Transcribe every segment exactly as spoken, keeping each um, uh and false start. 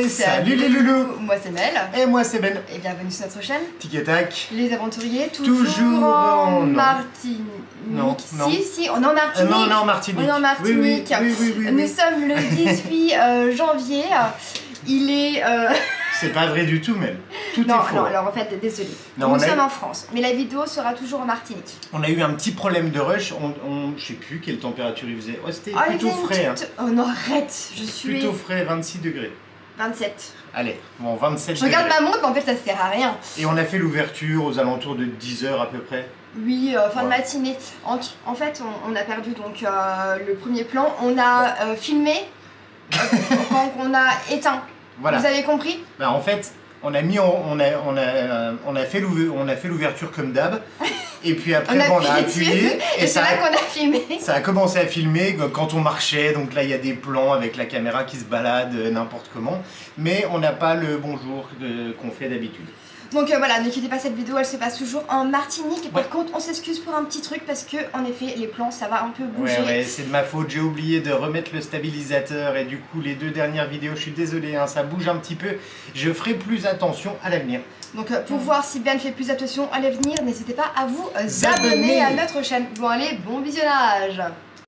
Salut les loulous. Moi c'est Mel. Et moi c'est Ben. Et bienvenue sur notre chaîne Tic et tac. Les aventuriers, toujours, toujours en non. Martinique. Non, non. Si, si, on est en Martinique. Euh, non, non, Martinique. On est en Martinique. Oui, oui, oui, oui, oui, Nous oui. sommes le dix-huit euh, janvier. Il est... Euh... C'est pas vrai du tout, Mel. Tout non, est faux. non, alors en fait, désolé. Non, Nous on a... sommes en France, mais la vidéo sera toujours en Martinique. On a eu un petit problème de rush. On, on... Je sais plus quelle température il faisait. Oh, c'était oh, plutôt frais. Petite... Hein. Oh non, arrête. Je suis... Plutôt frais, vingt-six degrés. vingt-sept. Allez, bon, vingt-sept Je regarde degrés. ma montre, mais en fait, ça sert à rien. Et on a fait l'ouverture aux alentours de dix heures à peu près. Oui, euh, fin ouais. de matinée. En, en fait, on, on a perdu donc euh, le premier plan. On a euh, filmé euh, quand on a éteint. Voilà. Vous avez compris? Bah, en fait, on a mis, en, on a, on a, on a fait l'ouverture comme d'hab. Et puis après, on a, bon, on a appuyé. Et, et c'est là qu'on a filmé. Ça a commencé à filmer quand on marchait. Donc là, il y a des plans avec la caméra qui se balade n'importe comment. Mais on n'a pas le bonjour qu'on fait d'habitude. Donc euh, voilà, ne quittez pas cette vidéo, elle se passe toujours en Martinique. Par ouais. contre, on s'excuse pour un petit truc parce que, en effet, les plans, ça va un peu bouger. Ouais, ouais, c'est de ma faute. J'ai oublié de remettre le stabilisateur et du coup, les deux dernières vidéos, je suis désolé, hein, ça bouge un petit peu. Je ferai plus attention à l'avenir. Donc euh, pour mmh. voir si Ben fait plus attention à l'avenir, n'hésitez pas à vous euh, abonner à notre chaîne. Bon allez, bon visionnage.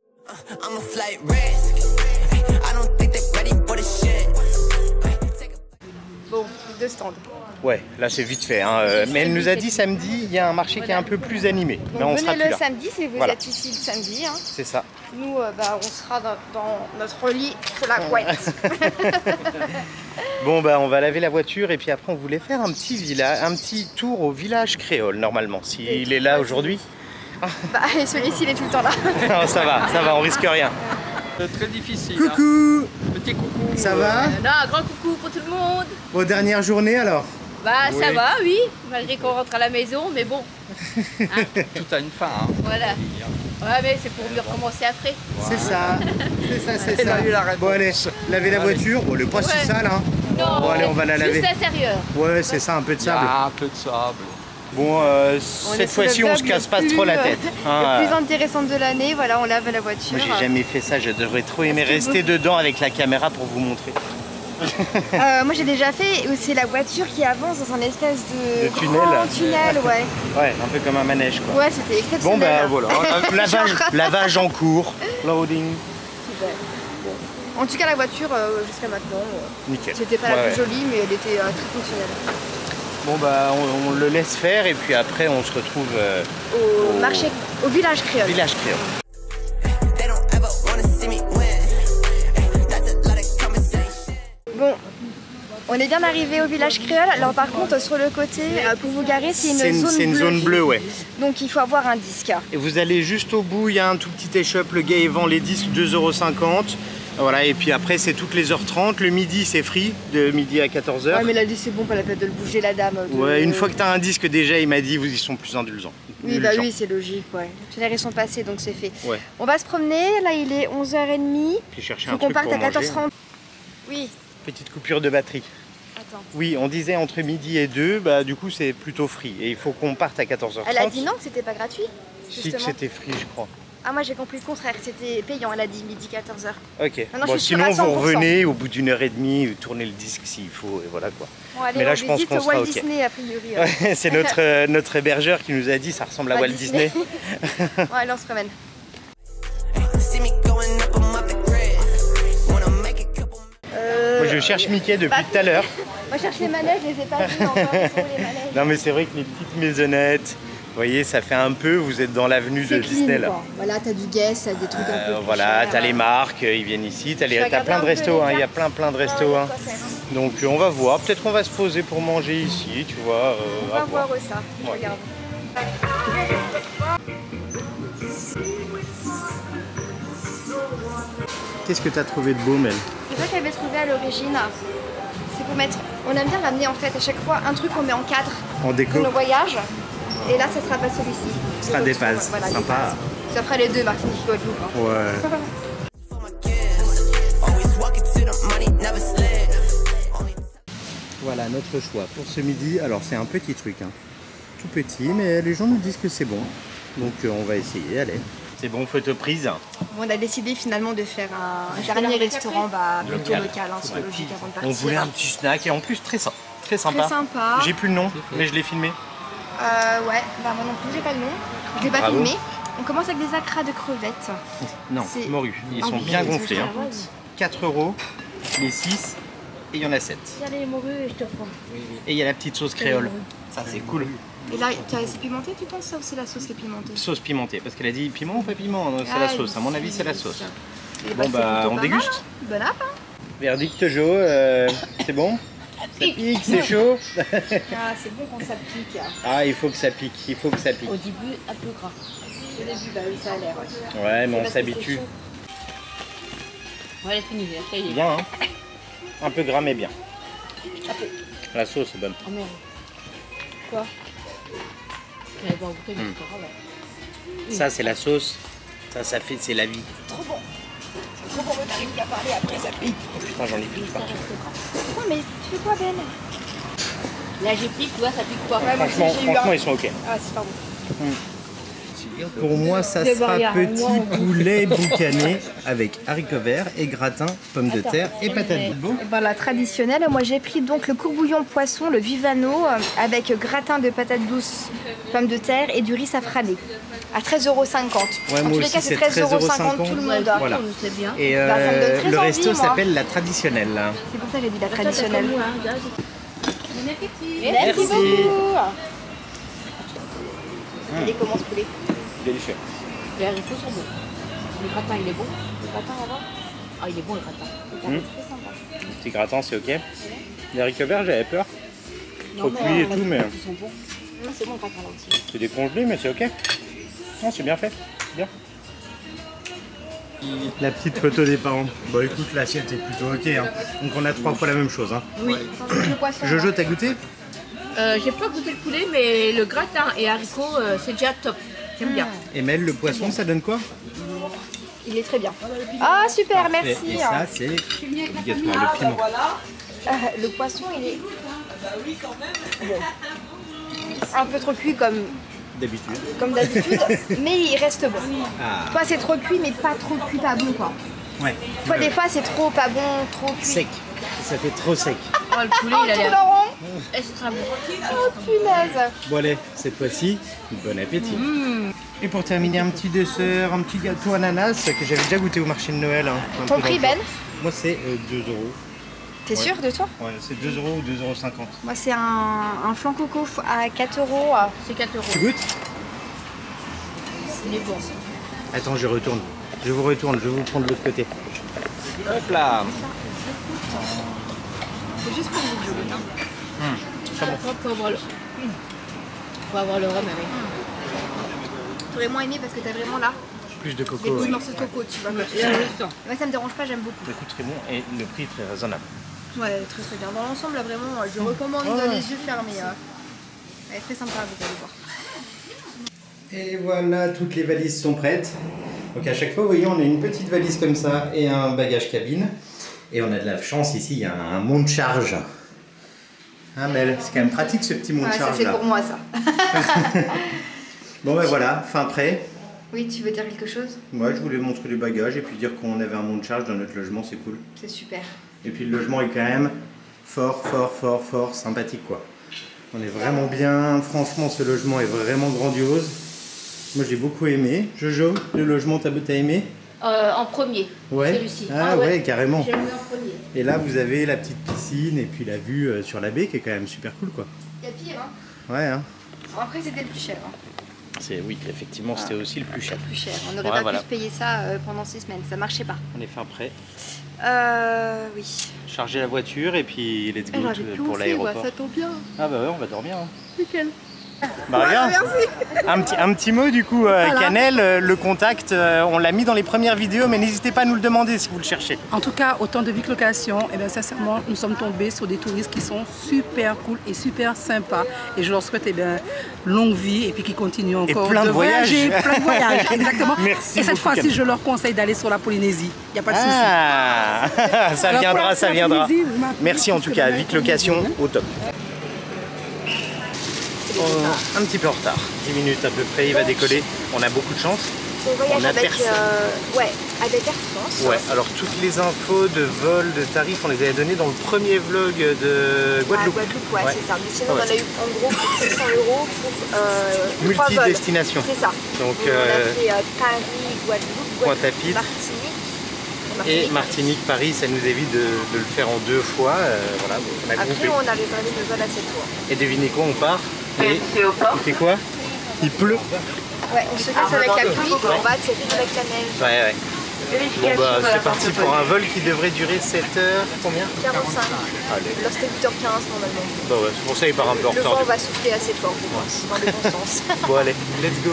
Bon, deux stands. Ouais, là c'est vite fait. Hein. Euh, mais elle nous a dit samedi, il y a un marché voilà. qui est un peu plus animé. Donc mais on venez sera le plus là. samedi si vous voilà. êtes ici le samedi. Hein. C'est ça. Nous, euh, bah, on sera dans, dans notre lit sur la couette. Bon bah on va laver la voiture et puis après on voulait faire un petit village, un petit tour au village créole normalement. S'il si est là aujourd'hui. Bah celui-ci il est tout le temps là. Non, ça va, ça va, on risque rien. Très difficile. Coucou. Hein. Petit coucou. Ça va? euh, Non, un grand coucou pour tout le monde. Vos dernières journées alors? Bah oui. Ça va, oui, malgré qu'on rentre à la maison, mais bon. Hein. Tout a une fin. Hein. Voilà. Ouais, mais c'est pour mieux recommencer après. C'est ça, c'est ça, c'est ça. Bon allez, laver la voiture. Bon, elle est pas ouais. si sale hein. Non, bon allez, on va la laver. Juste l'intérieur. Ouais, c'est ça, un peu de sable. Ah, un peu de sable. Bon, euh, cette fois-ci, on se casse pas plus, trop la tête. Hein, le plus intéressant de l'année, voilà, on lave la voiture. Moi, j'ai jamais fait ça. Je devrais trop aimer rester dedans avec la caméra pour vous montrer. euh, moi, j'ai déjà fait. C'est la voiture qui avance dans un espèce de, de tunnel. Grand tunnel, ouais. Ouais, un peu comme un manège, quoi. Ouais, c'était exceptionnel. Bon, bah voilà. lavage, lavage en cours. Loading. Super. Bon. En tout cas, la voiture, euh, jusqu'à maintenant, euh, nickel. C'était pas ouais, la plus ouais. jolie, mais elle était euh, très fonctionnelle. Bon bah on, on le laisse faire et puis après on se retrouve euh, au, au marché, au village créole. Village créole. Bon, on est bien arrivé au village créole. Alors par contre sur le côté, pour vous garer, c'est une, une zone bleue. C'est une zone bleue, ouais. Donc il faut avoir un disque. Et vous allez juste au bout, il y a un tout petit échoppe, le gars il vend les disques deux euros cinquante. Voilà, et puis après c'est toutes les heures trente, le midi c'est free, de midi à quatorze heures. Ouais mais là c'est bon, pas la peine de le bouger la dame. De... Ouais, une fois que tu as un disque déjà, il m'a dit ils sont plus indulgents. Oui bah oui c'est logique, ouais. Les heures sont passées donc c'est fait. Ouais. On va se promener, là il est onze heures trente. Puis chercher faut un truc qu'on parte pour à quatorze heures trente. Oui. Petite coupure de batterie. Attends. Oui, on disait entre midi et deux, bah du coup c'est plutôt free. Et il faut qu'on parte à quatorze heures trente. Elle a dit non que c'était pas gratuit. Si que c'était free je crois. Ah moi j'ai compris le contraire, c'était payant, elle a dit midi quatorze heures. Ok, non, bon, sinon vous revenez au bout d'une heure et demie, tournez le disque s'il faut et voilà quoi. Bon, allez, mais là on je pense qu'on sera Walt ok. Disney, a priori. Ouais, c'est notre, euh, notre hébergeur qui nous a dit ça ressemble à Walt, Walt Disney. Disney. Bon allez on se promène. Euh, Moi je cherche Mickey depuis bah, tout à l'heure. Moi je cherche les manèges, je les ai pas vus encore, les manèges. Non mais c'est vrai que les petites maisonnettes, vous voyez, ça fait un peu, vous êtes dans l'avenue de clean, Disney là. Quoi. Voilà, t'as du Guess, t'as des trucs euh, un peu plus voilà, t'as cher. les marques, ils viennent ici, t'as plein de restos, il hein, y a plein plein de restos. Hein. Donc on va voir, peut-être qu'on va se poser pour manger ici, tu vois. Euh, on va voir, voir ça, je ouais. regarde. Qu'est-ce que t'as trouvé de beau, Mel? C'est ça que j'avais trouvé à l'origine. C'est pour mettre, on aime bien ramener en fait à chaque fois un truc qu'on met en cadre en déco de nos voyages. Et là, ça sera pas celui-ci. Ce sera des phases, voilà, sympa. Des phases. Ça fera les deux, Martinique Guadeloupe. Hein. Ouais. Voilà notre choix pour ce midi. Alors c'est un petit truc, hein. Tout petit, mais les gens nous disent que c'est bon. Donc euh, on va essayer, allez. C'est bon, photo prise. Bon, on a décidé finalement de faire un dernier restaurant bah, plutôt Local. local, hein, c'est Ouais. logique avant de partir. On voulait un petit snack et en plus très sympa. Très sympa. Très sympa. J'ai plus le nom, mais je l'ai filmé. Euh, ouais, bah moi non plus, j'ai pas le nom. Je l'ai pas Bravo. filmé. On commence avec des acras de crevettes. Non, C'est- morue. Ils Ah sont oui, bien ils sont gonflés. Hein. bien. quatre euros, les six, et il y en a sept. Tiens les morues et je te prends. Et il y a la petite sauce créole. Ça, c'est cool. Et là, c'est pimenté, tu penses, ça, ou c'est la sauce qui est pimentée? Sauce pimentée, parce qu'elle a dit piment ou pas piment, donc c'est Ah, la sauce. À mon avis, c'est la oui. sauce. Et Bon, c'est bah, plutôt on pas déguste. mal, hein. Bon app, hein. Verdict Jo, euh, c'est bon? Ça pique, c'est chaud. Ah, c'est bon quand ça pique. hein. Ah, il faut que ça pique, il faut que ça pique. Au début, un peu gras. Au début, bah oui, ça a l'air. Ouais. Ouais, mais on parce que s'habitue. Ouais, elle est finie, ça y est. Bien, hein? Un peu gras, mais bien. Un peu. La sauce est bonne. Oh merde. Quoi? J'allais pas goûter, mais Hmm. c'est pas grave. Ça, c'est la sauce. Ça, ça fait, c'est la vie. Trop bon. C'est trop bon, mais t'arrives à parler après, ça pique. Putain, j'en ai plus partout. Non, mais tu fais quoi, Ben? Là, j'ai pris, tu vois, ça pique pas. Ouais, moi Franchement, aussi, j'ai eu franchement un- ils sont ok. Ah, c'est pardon. Pour moi, ça De sera barrière, petit moi, on- poulet boucané avec haricots verts et gratin, pommes de Attends, terre et on patates met- boulbo. Et ben, la traditionnelle, moi j'ai pris donc le courbouillon poisson, le vivano, euh, avec gratin de patates douces, pommes de terre et du riz safrané. À treize euros cinquante. Ouais, en moi tous les aussi, cas, c'est c'est treize euros treize euros cinquante tout le monde. Ouais, Voilà. c'est bien. Et Bah, ça me donne euh, très le envie, resto moi. s'appelle la traditionnelle. C'est pour ça que j'ai dit la Toi, t'as traditionnelle. comme moi, hein, regarde. Bon appétit. Merci, Merci. beaucoup. Il est comment ce poulet? Délicieux. Les haricots sont bons. Le gratin, il est bon. Le gratin, là-bas. Ah, il est bon, le gratin. Mmh. Très sympa. Le petit gratin, c'est ok. Les haricots verts, j'avais peur. Trop Non, cuit et mais, tout, mais Ils sont bons. Non, c'est bon le gratin là aussi. c'est décongelé, mais c'est ok. Non, c'est bien fait. Bien. La petite photo des parents. Bon, écoute, l'assiette est plutôt ok. Hein. Donc, on a trois fois la même chose. Hein. Oui. Le poisson. Jojo, t'as goûté? Euh, j'ai pas goûté le poulet, mais le gratin et haricots, euh, c'est déjà top. J'aime bien. Et Mel, le poisson, ça donne quoi? Il est très bien. Ah super, Et, merci. et ça, c'est obligatoire, le piment. Euh, le poisson, il est bon. Un peu trop cuit comme D'habitude. comme d'habitude, mais il reste bon. Ah, Toi, c'est trop cuit, mais pas trop cuit, pas bon quoi. ouais. Toi, Le des fois, c'est trop pas bon, trop cuit. Sec. Ça fait trop sec. Oh, le poulet, Oh, il a tourne l'air en rond. extra bon. Oh punaise. Bon allez, cette fois-ci, bon appétit. Et pour terminer, un petit dessert, un petit gâteau ananas que j'avais déjà goûté au marché de Noël. Hein, un Ton peu prix, dans le Ben? genre. Moi c'est euh, deux euros. T'es Ouais. sûr de toi? Ouais, c'est deux euros ou deux euros cinquante. Moi, c'est un, un flan coco à quatre euros. C'est quatre euros. Tu goûtes? Il est bon. Attends, je retourne. Je vous retourne, je vais vous prendre de l'autre côté. Hop là. C'est juste pour vous, Jolie. Très bon. Faut avoir le, faut avoir le rhum avec. T'aurais moins aimé parce que t'as vraiment là Plus de des coco. petits ouais. morceaux de coco, tu vois. Et en même temps. Moi, ça me dérange pas, j'aime beaucoup. Écoute, très bon et le prix est très raisonnable. Ouais, très très bien. Dans l'ensemble, là, vraiment, je recommande Ouais. les yeux fermés. hein. Elle est très sympa, vous allez voir. Et voilà, toutes les valises sont prêtes. Donc à chaque fois, vous voyez, on a une petite valise comme ça et un bagage cabine. Et on a de la chance ici, il y a un monte-charge. Hein Mel, c'est quand même pratique ce petit Ouais, ça monte-charge c'est là. pour moi, ça. Bon ben voilà, fin prêt. Oui, tu veux dire quelque chose? Moi je voulais montrer les bagages et puis dire qu'on avait un monte-charge dans notre logement, c'est cool. C'est super. Et puis le logement est quand même fort, fort, fort, fort sympathique quoi. On est vraiment bien, franchement ce logement est vraiment grandiose. Moi j'ai beaucoup aimé. Jojo, le logement t'as t'as aimé? Euh, en premier. Ouais. Celui-ci. Ah, ouais, carrément. J'aime bien en premier. Et là vous avez la petite piscine et puis la vue euh, sur la baie qui est quand même super cool quoi. Il y a pire, hein. Ouais hein. Bon, après, c'était le plus cher. Hein. C'est oui, effectivement c'était aussi le plus cher. Plus cher. On n'aurait Ouais, pas voilà. pu se payer ça euh, pendant six semaines. Ça marchait pas. On est fin prêt. Euh. Oui. Charger la voiture et puis let's go J'avais to- plus pour osé, l'aéroport. bah, ça tombe bien. Ah bah ouais, on va dormir. Hein. Nickel. Bah regarde. Merci. Un petit, un petit mot du coup, euh, Voilà. Canel, euh, le contact, euh, on l'a mis dans les premières vidéos, mais n'hésitez pas à nous le demander si vous le cherchez. En tout cas, au temps de Vic Location, eh bien, sincèrement, nous sommes tombés sur des touristes qui sont super cool et super sympas. Et je leur souhaite eh bien, longue vie et puis qu'ils continuent encore plein de voyages. voyager. Plein de voyages, exactement. Merci et cette beaucoup, fois-ci, Camille. je leur conseille d'aller sur la Polynésie. Il n'y a pas de souci. Ah, ça Alors, viendra, pour la- ça pour la viendra. Polynésie, vous m'appelez Merci en parce tout que cas, là, Vic la Polynésie, Location, hein. au top. Oh, un petit peu en retard, dix minutes à peu près, il va décoller. On a beaucoup de chance On voyage On a avec, personne. euh, ouais, avec Air France. Ouais, alors toutes les infos de vol, de tarifs, on les avait données dans le premier vlog de Guadeloupe. Ah, Guadeloupe, ouais, Ouais. c'est ça. Mais sinon, Ouais. on en a eu en gros pour six cents euros pour euh, trois vols. Multi-destination. C'est ça. Donc, on euh, a fait euh, Paris, Guadeloupe, Pointe-à-Pitre. Martinique. Et Martinique, Paris, ça nous évite de, de le faire en deux fois. Euh, voilà, on a Après, groupé. on a réservé le vol à sept jours. Et devinez quoi, on part. Et il fait quoi? Il pleut. Ouais, on se casse avec la pluie, on va atterrir avec la neige. Ouais, ouais. Bon bah c'est parti pour un vol qui devrait durer sept heures, combien? quarante-cinq. Allez. Là c'était huit heures quinze normalement. Bah ouais, c'est pour ça qu'il part un peu en Le retard. vent va souffler assez fort, je pense, dans le bon sens. Bon allez, let's go.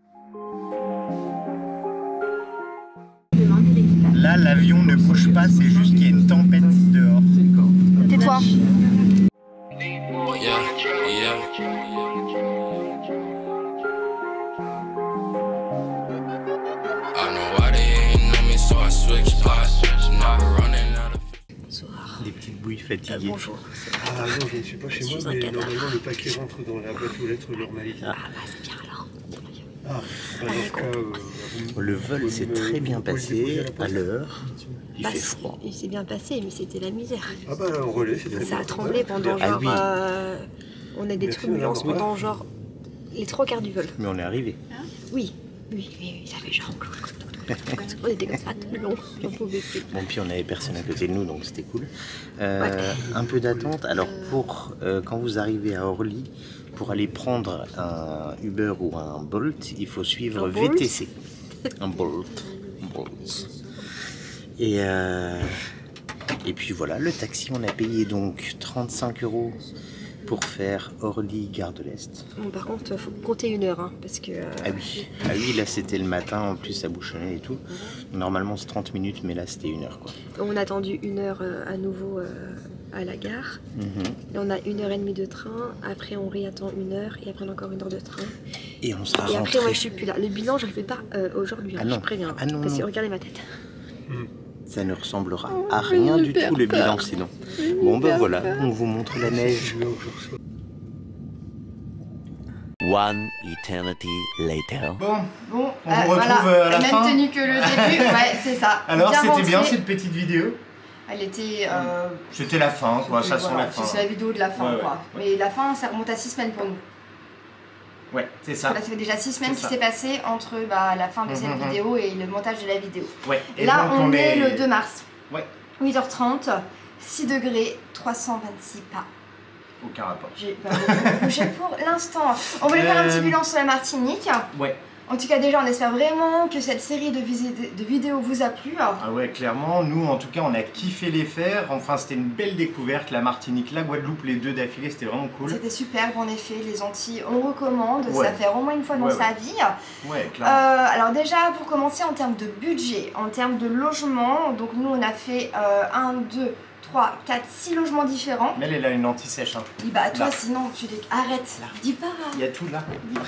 Là l'avion ne bouge pas, c'est juste qu'il y a une tempête dehors. Tais-toi. Yeah, yeah. I know why they ain't know me, so I switch spots. Now we're running out of. Des petites bouilles fatiguées. Euh, bonjour. Ah non, je ne suis pas chez moi, mais normalement le paquet rentre dans la boîte aux lettres normalité. Ah bah c'est bien alors. Ah, bah, dans ce cas, euh, vous- Le vol vous s'est me- très bien vous pouvez passé, déposer à la à poste. l'heure. Il Bah, fait c'est- froid. il s'est bien passé, mais c'était la misère. Ah bah on relais, c'est très Ça bien. a tremblé pendant Ah genre. oui. euh, on a des Merci, turbulences madame. pendant genre les trois quarts du vol. Mais on est arrivé. Oui, oui, oui, oui, ça fait genre. On était comme ça tout le long, j'en pouvais plus. Bon, puis on avait personne à côté de nous, donc c'était cool. Euh, Un peu d'attente. Alors, pour euh, quand vous arrivez à Orly, pour aller prendre un Uber ou un Bolt, il faut suivre Un V Bolt T C. Un Bolt. Bolt. Et, euh, et puis voilà, le taxi, on a payé donc trente-cinq euros pour faire Orly-Gare de l'Est. Bon, par contre, faut compter une heure, hein, parce que. euh, Ah oui, ah oui, là c'était le matin, en plus ça bouchonnait et tout. Normalement c'est trente minutes, mais là c'était une heure quoi. On a attendu une heure euh, à nouveau euh, à la gare. Mhm. Et on a une heure et demie de train. Après, on réattend une heure. Et après, on a encore une heure de train. Et on sera Et après, rentré. moi, je suis plus là. Le bilan, je le fais pas euh, aujourd'hui. hein, Ah non. Je préviens. Ah non, Parce que non. regardez ma tête. Ça ne ressemblera à rien du tout le bilan sinon. Bon ben voilà, on vous montre la neige. One eternity later. Bon, Bon, On vous retrouve, euh, à la même fin. tenue que le début. Ouais, c'est ça. alors Bien c'était bien rentré. cette petite vidéo. Elle était. Euh, C'était la fin quoi, ça c'était- sent voilà, la fin. C'est la vidéo de la fin, Ouais, ouais, quoi. ouais. Mais la fin, ça remonte à six semaines pour nous. Ouais, c'est ça. Là, ça fait déjà six semaines C'est qui ça. s'est passé entre bah, la fin de cette Mhm, mhm. vidéo et le montage de la vidéo. Ouais. Et Là, donc, on, est le deux mars. Ouais, huit heures trente, six degrés, trois cent vingt-six pas. aucun rapport. J'ai pas beaucoup bougé pour l'instant. On voulait faire un petit Euh, bilan sur la Martinique. Ouais. En tout cas, déjà, on espère vraiment que cette série de, visi- de vidéos vous a plu. Ah ouais, clairement, nous en tout cas on a kiffé les faire. Enfin c'était une belle découverte, la Martinique, la Guadeloupe, les deux d'affilée, c'était vraiment cool. C'était superbe, en effet. Les Antilles, on recommande. Ouais. Ça fait au moins une fois dans Ouais, sa ouais. vie. Ouais, Euh, clairement. alors déjà, pour commencer, en termes de budget, en termes de logement, donc nous, on a fait euh, un, deux, trois, quatre, six logements différents. Mais elle, elle a une anti-sèche. Hein. Dis bah toi Là. sinon tu les arrête. Dis pas. Il y a tout là.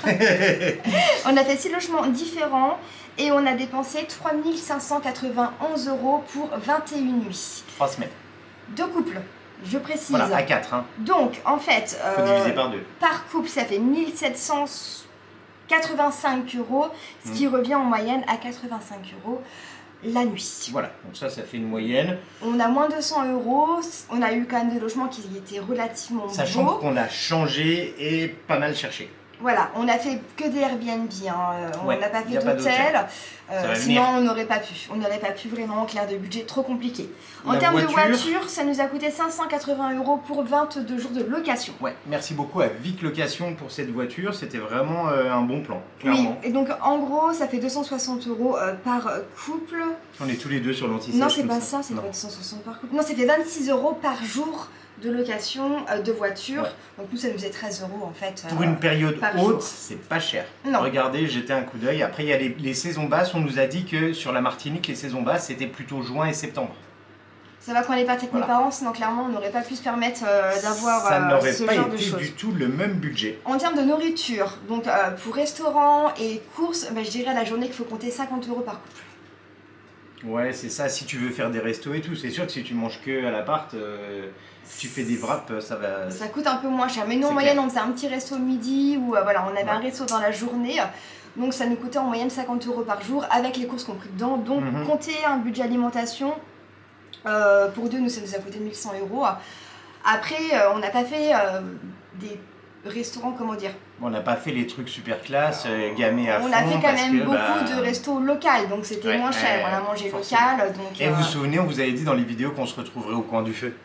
On a fait six logements différents et on a dépensé trois mille cinq cent quatre-vingt-onze euros pour vingt et une nuits. Trois semaines. Deux couples, je précise. Voilà, à quatre. Hein. Donc en fait, Faut euh, diviser par deux. par couple ça fait mille sept cent quatre-vingt-cinq euros, ce qui revient en moyenne à quatre-vingt-cinq euros la nuit. Voilà, donc ça, ça fait une moyenne. On a moins de cent euros, on a eu quand même des logements qui étaient relativement Sachant beaux. qu'on a changé et pas mal cherché. Voilà, on a fait que des Airbnb, hein. euh, on Ouais, n'a pas y fait a pas d'hôtel, d'hôtel. euh, Ça va sinon venir. on n'aurait pas pu, on n'aurait pas pu vraiment en clair de budget, trop compliqué. En La termes voiture. de voiture, ça nous a coûté cinq cent quatre-vingts euros pour vingt-deux jours de location. Ouais, merci beaucoup à Vic Location pour cette voiture, c'était vraiment euh, un bon plan, Oui, clairement. et donc en gros ça fait deux cent soixante euros euh, par euh, couple. On est tous les deux sur l'anti-sèche. Non c'est comme pas ça, c'est Non. pas deux cent soixante par couple. Non, c'était vingt-six euros par jour de location euh, de voiture. Ouais. Donc nous ça nous faisait treize euros en fait. Pour euh, une période par haute, jour. c'est pas cher. Non. Regardez, jetez un coup d'œil. Après, il y a les, les saisons basses. On nous a dit que sur la Martinique, les saisons basses, c'était plutôt juin et septembre. Ça va qu'on n'est pas avec Voilà. mes parents, sinon clairement on n'aurait pas pu se permettre euh, d'avoir Ça euh, n'aurait ce pas genre de été choses. du tout le même budget. En termes de nourriture, donc euh, pour restaurant et courses, bah, je dirais à la journée qu'il faut compter cinquante euros par couple. Ouais, c'est ça, si tu veux faire des restos et tout. C'est sûr que si tu manges que à l'appart, euh, tu fais des wraps, ça va... Ça coûte un peu moins cher. Mais nous, en C'est moyenne, clair. on faisait un petit resto le midi ou euh, voilà, on avait Ouais. un resto dans la journée. Donc ça nous coûtait en moyenne cinquante euros par jour avec les courses compris dedans. Donc Mhm. compter un budget alimentation, euh, pour deux, nous, ça nous a coûté mille cent euros. Après, euh, on n'a pas fait euh, des restaurants, comment dire, On n'a pas fait les trucs super classe, euh, gamés à fond. on a fait quand parce même que, beaucoup bah, de restos locaux, donc c'était Ouais, moins cher. ouais, on a mangé forcément. local, donc... Et euh, vous vous souvenez, on vous avait dit dans les vidéos qu'on se retrouverait au coin du feu.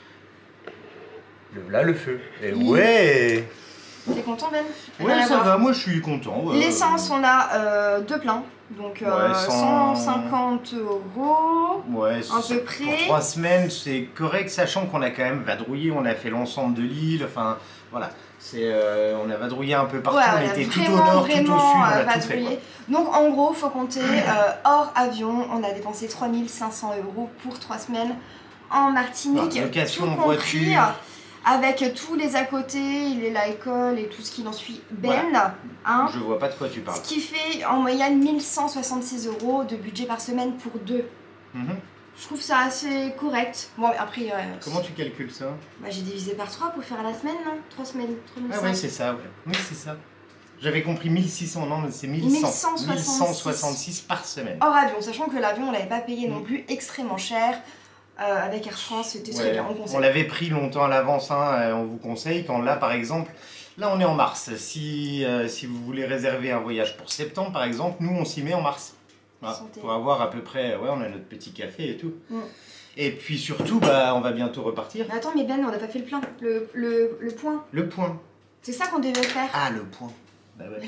Le voilà le feu. Et Oui. ouais T'es content, Ben? Ouais, Rien à ça voir. va, moi je suis content. ouais. L'essence, on a euh, deux pleins, donc euh, Ouais, cent- cent cinquante euros. Ouais, à c'est- peu près. Pour trois semaines, c'est correct, sachant qu'on a quand même vadrouillé, on a fait l'ensemble de l'île, enfin voilà. C'est, euh, on a vadrouillé un peu partout, Ouais, on on a était tout au vraiment, nord, tout au sud, vraiment, on euh, a tout fait. vadrouillé. Quoi. Donc en gros, faut compter euh, hors avion, on a dépensé trois mille cinq cents euros pour trois semaines en Martinique. Ouais, location, tout compris, voiture. euh, avec tous les à côté, les l'alcool et tout ce qui en suit. Ben, Voilà. hein, Je vois pas de quoi tu parles. ce qui fait en moyenne mille cent soixante-six euros de budget par semaine pour deux. Mhm. Je trouve ça assez correct. Bon, après, euh, Comment tu calcules ça? bah, j'ai divisé par trois pour faire la semaine, non? trois semaines, trois mille cinq cents. Ah ouais, c'est ça, ouais. Oui, c'est ça. J'avais compris mille six cents, non, mais c'est mille cent. mille cent soixante-six. mille cent soixante-six par semaine. Hors avion, sachant que l'avion on l'avait pas payé non Mm. plus extrêmement cher. Euh, avec Air France, c'était très Ouais, bien. On on conseille. l'avait pris longtemps à l'avance, hein, euh, on vous conseille. Quand là, par exemple, là on est en mars. Si, euh, si vous voulez réserver un voyage pour septembre, par exemple, nous on s'y met en mars. Voilà, Santé. pour avoir à peu près, ouais, on a notre petit café et tout. Mm. Et puis surtout, bah, on va bientôt repartir. Mais attends, mais Ben, on n'a pas fait le plein, le, le, le point. Le point. C'est ça qu'on devait faire. Ah, le point. Bah ouais.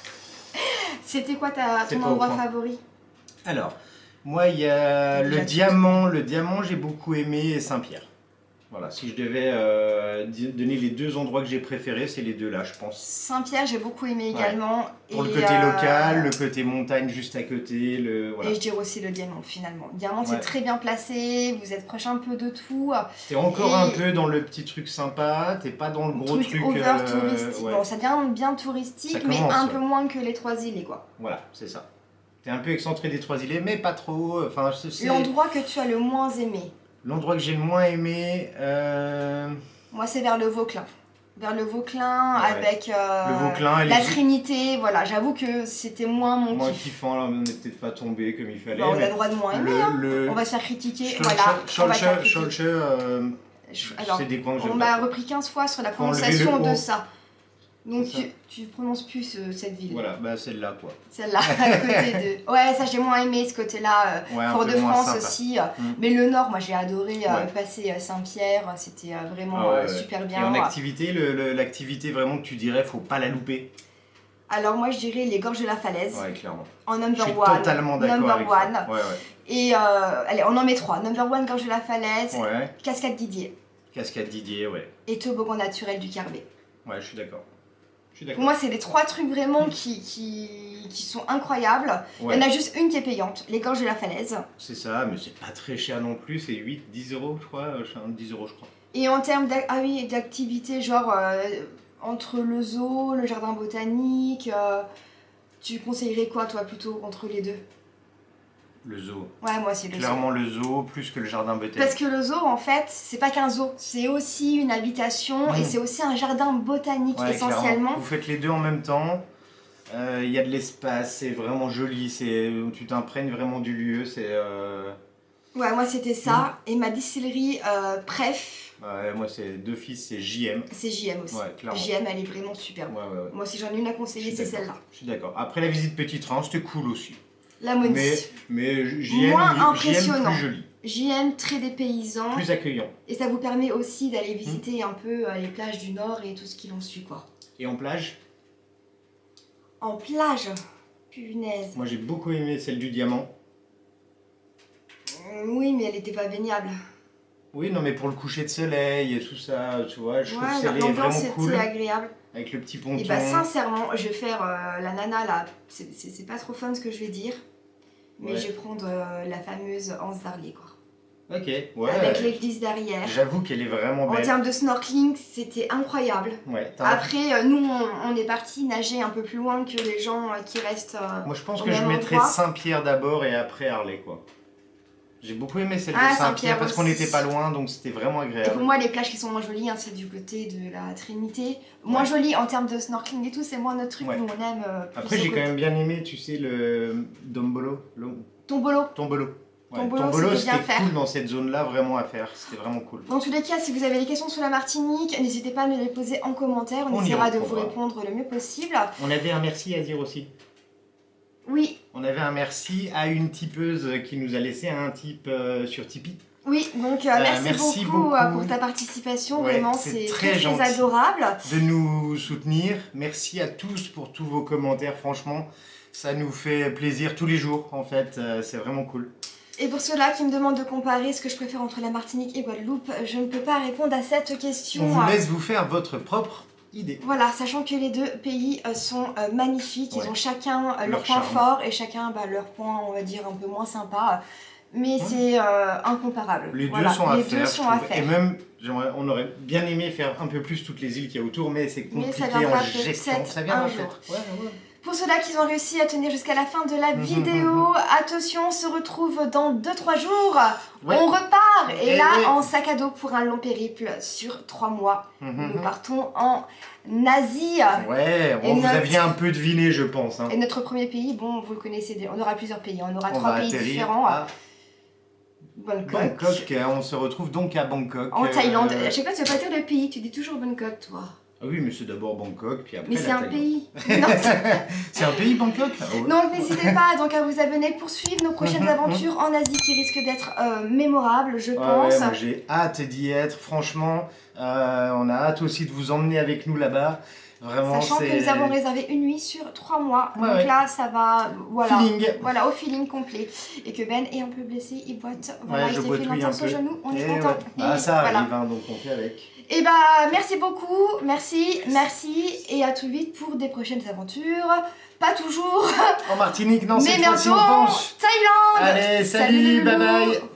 C'était quoi ta, C'est ton pas au endroit point. favori? Alors, moi, il y a Déjà le tout. diamant. Le diamant, j'ai beaucoup aimé Saint-Pierre. Voilà, si je devais euh, di- donner les deux endroits que j'ai préférés, c'est les deux là, je pense. Saint-Pierre, j'ai beaucoup aimé Ouais. également. Pour le Et, côté euh, local, le côté montagne juste à côté, le voilà. Et je dirais aussi le diamant finalement. Le diamant, Ouais. c'est très bien placé, vous êtes proche un peu de tout. T'es encore Et- un peu dans le petit truc sympa, t'es pas dans le gros truc, truc. over euh, touristique. ouais. Bon, ça devient bien touristique, Ça mais commence, un ouais. peu moins que les trois îlets quoi. Voilà, c'est ça. T'es un peu excentré des trois îlets, mais pas trop. Enfin, c'est- c'est L'endroit que tu as le moins aimé, l'endroit que j'ai le moins aimé. euh, moi c'est vers le Vauclin. Vers le Vauclin Ouais. avec euh, Le Vauclin et la les- Trinité, voilà, j'avoue que c'était moins mon Moins kiff. kiffant, là, on n'est peut-être pas tombé comme il fallait. Bon, on a mais le droit de moins aimer, le, hein. le... On va se faire critiquer, Scholcher- voilà, on va se faire Scholcher- critiquer. Scholcher, euh, Je- Alors, c'est des coins que on j'aime m'a pas. repris quinze fois sur la Faut enlever prononciation le de O. ça. Donc C'est tu, tu prononces plus ce- cette ville. Voilà, bah celle-là quoi. Celle-là, à côté de... Ouais, ça j'ai moins aimé ce côté-là. euh, Ouais, un peu moins Fort-de-France sympa. aussi. euh, Mm. Mais le Nord, moi j'ai adoré euh, Ouais. passer euh, Saint-Pierre. C'était euh, vraiment Ah ouais, euh, ouais. super Et bien. en activité, le- le- l'activité vraiment que tu dirais, faut pas la louper. Alors moi je dirais les gorges de la falaise. Ouais, clairement. En Je number suis one. totalement d'accord Number avec one. ça. Ouais, ouais. Et euh, allez, on en met trois. Number one, gorge de la falaise, Ouais. cascade Didier Cascade Didier, ouais. et toboggan naturel du Carbet. Ouais, je suis d'accord. Je suis Pour d'accord. moi, c'est les trois trucs vraiment qui, qui, qui sont incroyables. Ouais. Il y en a juste une qui est payante, les gorges de la falaise. C'est ça, mais c'est pas très cher non plus, c'est huit, dix euros, je crois. euh, dix euros, je crois. Et en termes d'ac- ah oui, d'activités, genre euh, entre le zoo, le jardin botanique, euh, tu conseillerais quoi toi plutôt entre les deux? Le zoo. Ouais, moi c'est le zoo. Clairement le zoo, plus que le jardin botanique. Parce que le zoo, en fait, c'est pas qu'un zoo, c'est aussi une habitation Mmh. et c'est aussi un jardin botanique Ouais, essentiellement. clairement. Vous faites les deux en même temps. Euh, Il y a de l'espace, c'est vraiment joli, c'est tu t'imprègnes vraiment du lieu, c'est. Euh... Ouais, moi c'était ça. Mmh. Et ma distillerie euh, préf, Ouais, moi c'est deux fils, c'est J M. c'est J M aussi. Ouais, clairement. J M, elle est vraiment superbe. Ouais, ouais, ouais. Moi, si j'en ai une à Je conseiller, suis c'est d'accord. celle-là. Je suis d'accord. Après la visite Petit Train, c'était cool aussi. La Monnie. Mais, mais J M, Moins J M impressionnant. plus joli, J M, très dépaysant. plus accueillant. Et ça vous permet aussi d'aller visiter un peu euh, les plages du Nord et tout ce qui en suit, quoi. Et en plage, En plage, punaise. moi j'ai beaucoup aimé celle du Diamant. Euh, Oui, mais elle était pas baignable. Oui, non mais pour le coucher de soleil et tout ça, tu vois, je trouve Ouais, que c'est l'ambiance vraiment était cool. agréable. Avec le petit ponton. Et bah sincèrement, je vais faire euh, la nana là, c'est- c'est c'est pas trop fun ce que je vais dire, mais Ouais. je vais prendre euh, la fameuse Anse d'Arlier quoi. Ok, ouais. Avec l'église derrière. J'avoue qu'elle est vraiment En belle. termes de snorkeling, c'était incroyable. Ouais, t'as- Après, euh, nous on, on est parti nager un peu plus loin que les gens euh, qui restent. euh, Moi je pense au que je même mettrais endroit. Saint-Pierre d'abord et après Arlay quoi. J'ai beaucoup aimé celle Ah, de Saint-Pierre parce aussi. qu'on n'était pas loin, donc c'était vraiment Et agréable. pour moi, les plages qui sont moins jolies, hein, c'est du côté de la Trinité. Moins Ouais. jolies en termes de snorkeling et tout, c'est moins notre truc. Ouais. Nous, on aime. Euh, plus Après, au j'ai côté. quand même bien aimé, tu sais, le Dombolo. Le... Tombolo. Tombolo. Ouais, Tombolo, Tombolo, c'était bien c'était faire. cool dans cette zone-là, vraiment à faire. C'était vraiment cool. Dans tous les cas, si vous avez des questions sur la Martinique, n'hésitez pas à nous les poser en commentaire. On, On y essaiera de vous répondra. répondre le mieux possible. On avait un merci à dire aussi. Oui, On avait un merci à une tipeuse qui nous a laissé un tip euh, sur Tipeee. oui, donc euh, Euh, merci, merci beaucoup, beaucoup. euh, pour ta participation. Ouais, Vraiment, c'est c'est très très, très gentil. adorable. De nous soutenir. Merci à tous pour tous vos commentaires, franchement. Ça nous fait plaisir tous les jours, en fait. Euh, c'est vraiment cool. Et pour ceux-là qui me demandent de comparer ce que je préfère entre la Martinique et Guadeloupe, je ne peux pas répondre à cette question. On vous laisse vous faire votre propre idée. Voilà, sachant que les deux pays euh, sont euh, magnifiques, ils Ouais. ont chacun euh, Leur leurs points charme. forts et chacun bah, leurs points, on va dire, un peu moins sympas. Mais Ouais. c'est euh, incomparable. Les deux Voilà, sont à les faire. deux je sont à trouve. faire. Et même, j'aimerais- on aurait bien aimé faire un peu plus toutes les îles qu'il y a autour, mais c'est Mais compliqué ça viendra en peut-être gestion. Ça viendra un peut-être. jour. Ouais, ouais. Pour ceux-là qui ont réussi à tenir jusqu'à la fin de la Mhm, vidéo, attention, on se retrouve dans deux trois jours. Ouais. On repart. Et, Et là, oui. en sac à dos pour un long périple sur trois mois. Mhm. Nous partons en Asie. Ouais, Et bon, vous notre- aviez un peu deviné, je pense. Hein. Et notre premier pays, bon, vous le connaissez, on aura plusieurs pays. On aura On trois va pays atterrir différents. à Bangkok. Bangkok. euh, On se retrouve donc à Bangkok. En euh, Thaïlande. Je sais pas, tu veux pas dire le pays, tu dis toujours Bangkok, toi. Ah oui, mais c'est d'abord Bangkok, puis après Mais la c'est un Thaïlande. pays. Non, c'est- C'est un pays, Bangkok Ah ouais. Donc n'hésitez pas donc à vous abonner pour suivre nos prochaines Mhm, aventures en Asie qui risquent d'être euh, mémorables, je Ouais, pense. ouais, moi, j'ai hâte d'y être, franchement. Euh, on a hâte aussi de vous emmener avec nous là-bas. Vraiment, Sachant c'est... que nous avons réservé une nuit sur trois mois. Ouais, donc ouais. là, ça va. Voilà. Feeling. Voilà, au feeling complet. Et que Ben est un peu blessé, il boite. Voilà, Ouais, il je s'est fait une boitouille un entorse au peu. genou, on est Et content. ouais. Ah, Et ça voilà. arrive, hein, donc on fait avec. Et bah, merci beaucoup, merci, merci, et à tout vite pour des prochaines aventures. Pas toujours, En Martinique, non, mais cette fois-ci, bientôt on en penche. Thaïlande. Allez, salut, les bye loulous. bye.